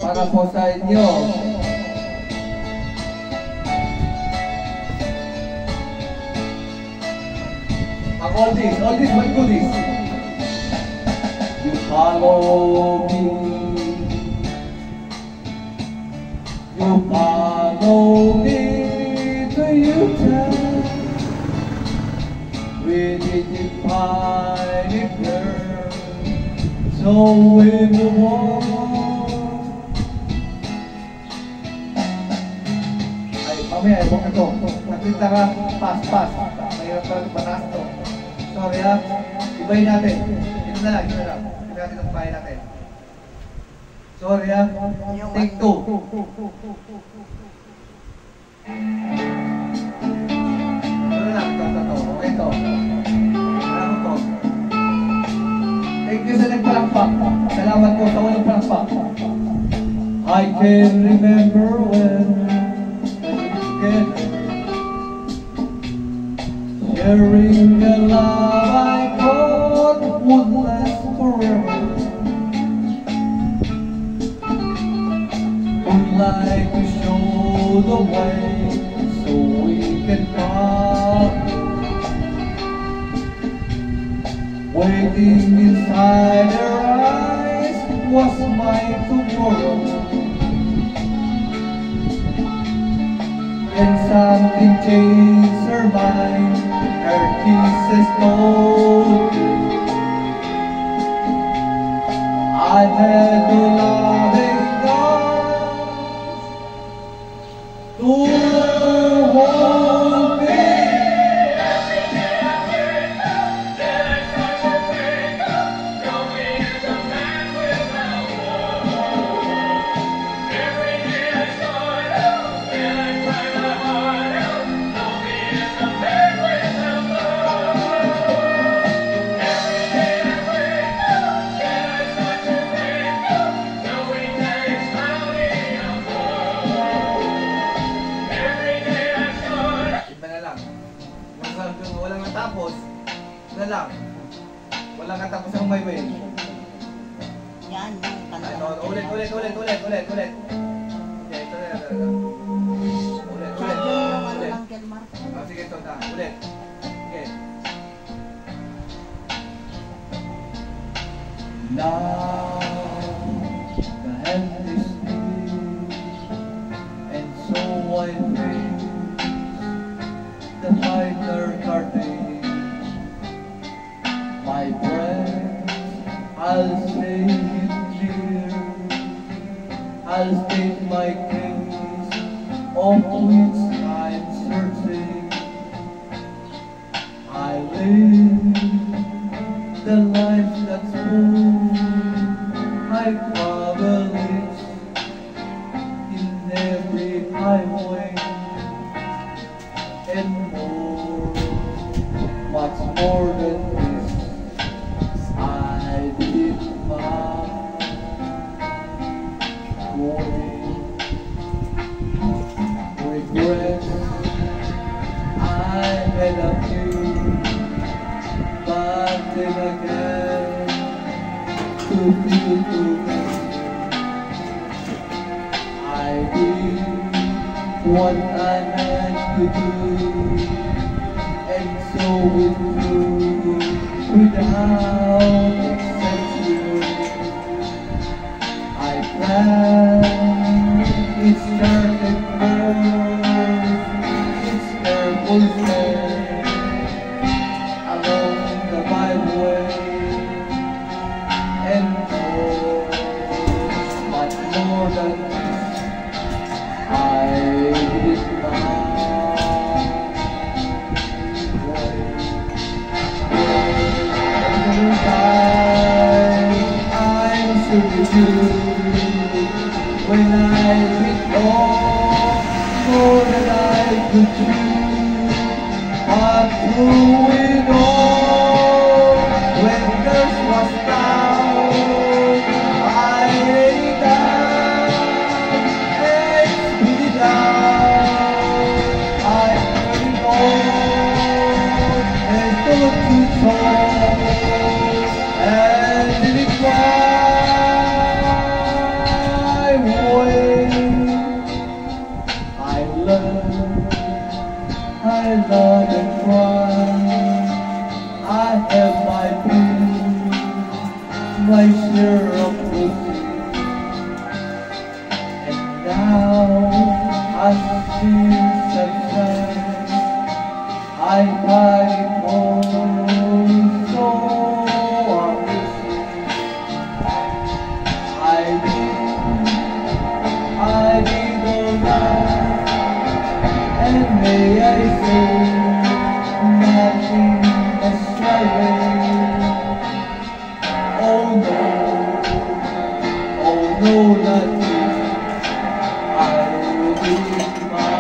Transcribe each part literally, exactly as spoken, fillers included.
para po sa inyo. Ang oldies, oldies but goodies. You follow me, you follow me to Utah. We didn't find it there, so we move on. Ay, mamaya, ibang ito. Nagpinta ka, pass, pass. Mahirap ka, mataas ito. Sorry ha, ibahin natin. Ito na lang, ito na lang. Ito natin ang bahay natin. Sorry ha, take two. Ito na lang, ito, ito, ito. Okay ito. Ano to? Thank you sa nagpalakpak. Salamat po sa walang palakpak. I can remember when together, sharing the love I thought would last forever. Would like to show the way so we can walk. Waiting inside her eyes was my tomorrow. And something changed her mind. Her kisses told me I had no loving arms to hold me. Walang natapos na lang. Walang natapos ang may way. Yan, yung kanta. Ano, ulit, ulit, ulit, ulit, ulit, ulit. Yeah, ito na, ito na. Ulit, ulit, ulit. Ah, sige, ito na. Ulit. Okay. Now, the hand is near, and so I face the fighter curtain. My breath, I'll stay clear. I'll state my case, of which I'm searching. I live the life that's full. I travel it in every highway. And more, much more than this, I did my way. Regrets, I had a few, but then again, to feel to me, I did what I had to do, and so it flew without exception. I planned, it started first, its careful step along the byway, and more, much more than this, I did my way. Every time I'm sure with you, when I did all more than I could do, but through it all, when this was down, I lay down and spit it out. I heard it all and thought to talk, and did it cry. subside. I fight for so obviously. I did, I did all that, and may I say nothing is right. Oh no, oh no, not this. I will do it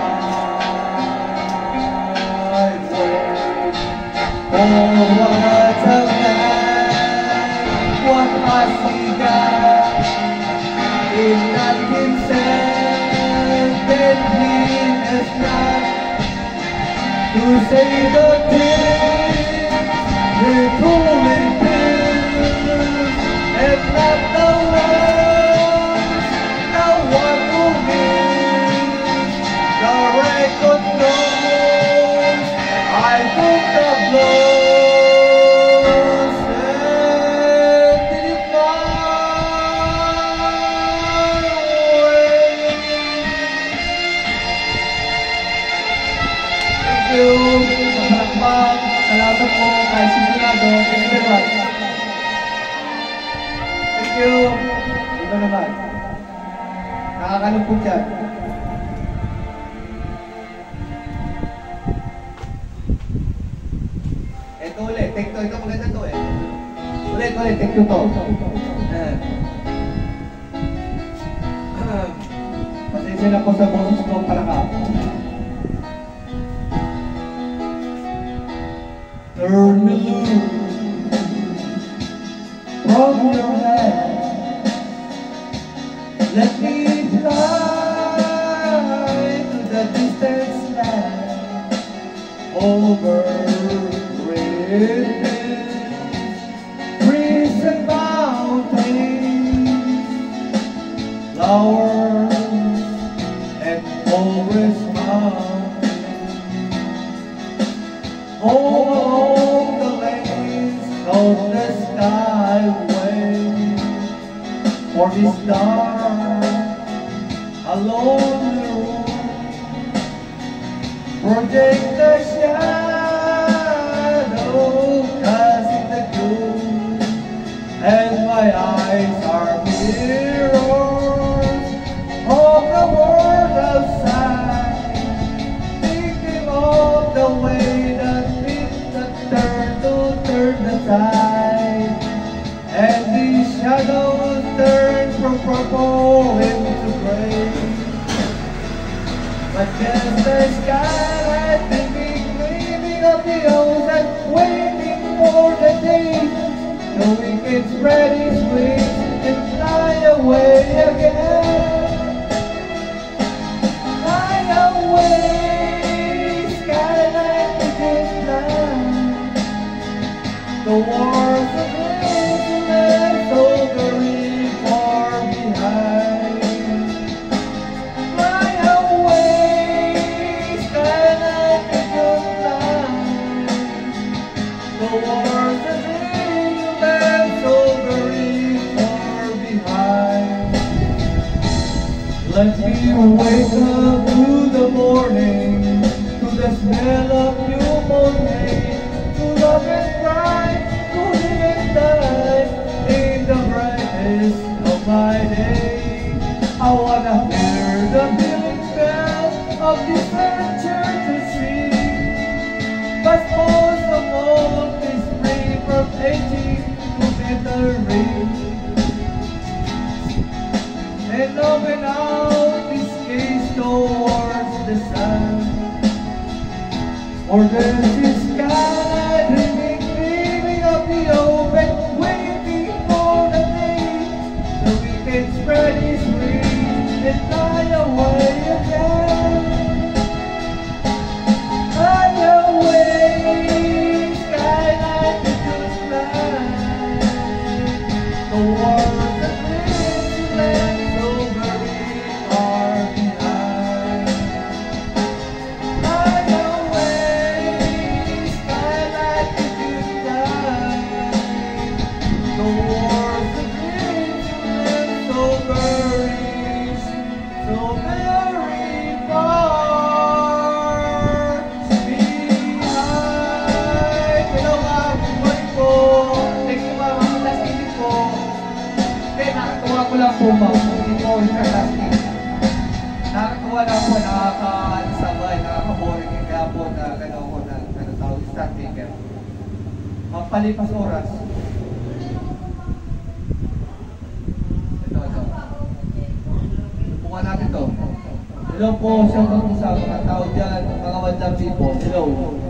my way. Oh, what a man, what has he got? If not himself, then he is not to say the things they truly feel, and not the ones, the one who lives. The record knows I took the blows and did it my way. Thank you sa palakpak. Salamat po kay Sigurado. Thank you very much. Thank you. Iba naman. Nakakalungkot yan. Ito ulit. Take two. Ito maganda to eh. Ulit, ulit. Take two to. Ayan. Pasensya na po sa boses ko palakpak. Turn me loose from your hand. Let me fly to the distant land over bridges, trees and mountains, flowers and forest mountains. Oh, along the lanes of the skyway, for this dark, alone the room, project the shadow, casting the gloom, and my eyes are mirrors of the world outside, thinking of the way that turn to turn the tide, and these shadows turn from purple into gray. But just the skylight thinking, dreaming of the ocean, waiting for the day so we can spread its wings and fly away again. Fly away, skylight we can fly. The wars of left so very far behind. Fly away, skylight we can fly. The wars of left so very far behind. Let me wake up to the morning, to the smell of human hay, to love and cry, to live and die in the brightness of my day. I wanna hear the billing bell of different churches ring, but most of all is free from aging to bitter rain. And open out this gaze towards the sun, or there's this sky dreaming, dreaming of the open, waiting for the day so we can spread his wings and fly away again. Fly away, skylight we could fly. The wars that left so very far behind. Fly away, Mapalipas oras. Ito, ito. Subukan natin to. Hello po, shout out po sa mga tao dyan, mga madlang people. Hello.